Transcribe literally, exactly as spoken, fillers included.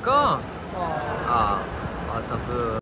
ก็อ่า also คือ